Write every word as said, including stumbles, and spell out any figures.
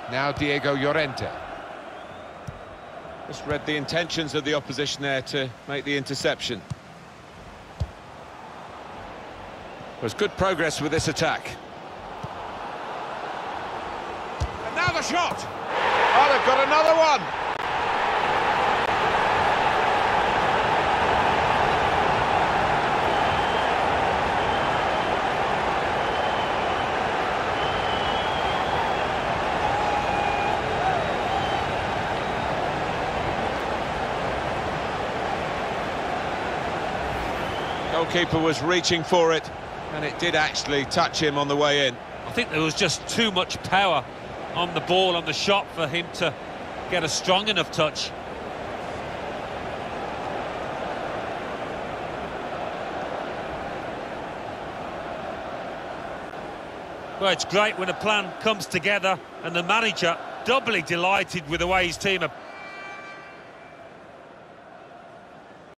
Now Diego Llorente. Just read the intentions of the opposition there to make the interception. There's good progress with this attack. And now the shot! Oh, they've got another one! Goalkeeper was reaching for it, and it did actually touch him on the way in. I think there was just too much power on the ball, on the shot, for him to get a strong enough touch. Well, it's great when a plan comes together, and the manager doubly delighted with the way his team are